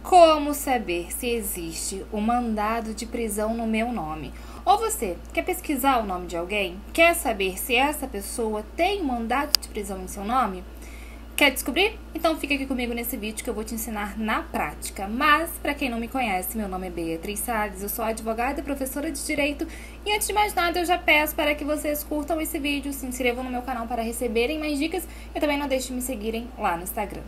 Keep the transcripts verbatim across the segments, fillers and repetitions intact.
Como saber se existe um mandado de prisão no meu nome? Ou você quer pesquisar o nome de alguém? Quer saber se essa pessoa tem um mandado de prisão em seu nome? Quer descobrir? Então fica aqui comigo nesse vídeo que eu vou te ensinar na prática. Mas, para quem não me conhece, meu nome é Beatriz Salles, eu sou advogada e professora de Direito. E antes de mais nada, eu já peço para que vocês curtam esse vídeo, se inscrevam no meu canal para receberem mais dicas e também não deixem de me seguirem lá no Instagram.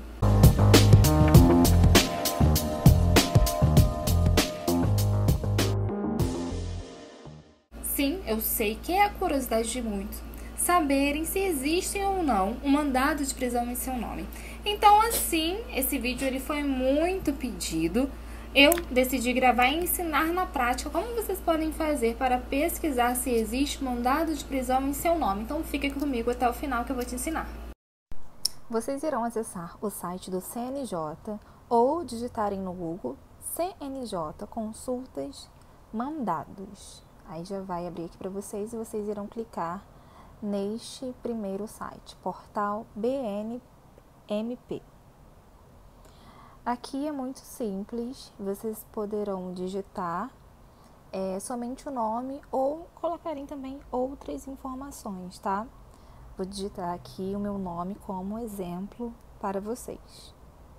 Sim, eu sei que é a curiosidade de muitos saberem se existe ou não um mandado de prisão em seu nome. Então, assim, esse vídeo ele foi muito pedido. Eu decidi gravar e ensinar na prática como vocês podem fazer para pesquisar se existe mandado de prisão em seu nome. Então, fica comigo até o final que eu vou te ensinar. Vocês irão acessar o site do C N J ou digitarem no Google C N J Consultas Mandados. Aí já vai abrir aqui para vocês e vocês irão clicar neste primeiro site, portal B N M P. Aqui é muito simples, vocês poderão digitar é, somente o nome ou colocarem também outras informações, tá? Vou digitar aqui o meu nome como exemplo para vocês.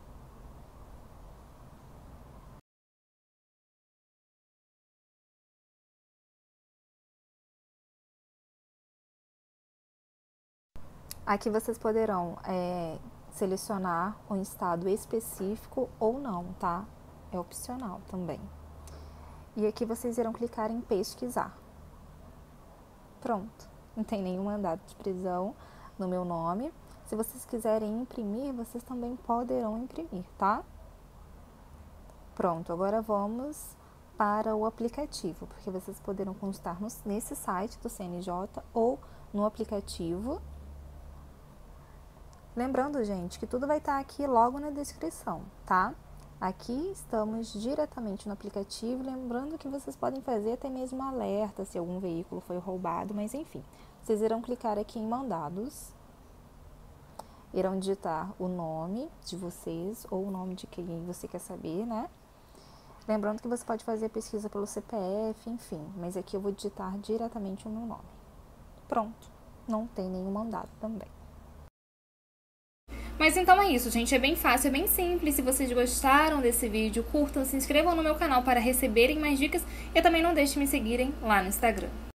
Aqui vocês poderão é, selecionar um estado específico ou não, tá? É opcional também. E aqui vocês irão clicar em pesquisar. Pronto, não tem nenhum mandado de prisão no meu nome. Se vocês quiserem imprimir, vocês também poderão imprimir, tá? Pronto, agora vamos para o aplicativo, porque vocês poderão consultar nesse site do C N J ou no aplicativo. Lembrando, gente, que tudo vai estar aqui logo na descrição, tá? Aqui estamos diretamente no aplicativo, lembrando que vocês podem fazer até mesmo alerta se algum veículo foi roubado, mas enfim. Vocês irão clicar aqui em mandados, irão digitar o nome de vocês ou o nome de quem você quer saber, né? Lembrando que você pode fazer a pesquisa pelo C P F, enfim, mas aqui eu vou digitar diretamente o meu nome. Pronto, não tem nenhum mandado também. Mas então é isso, gente, é bem fácil, é bem simples. Se vocês gostaram desse vídeo, curtam, se inscrevam no meu canal para receberem mais dicas e também não deixem de me seguirem lá no Instagram.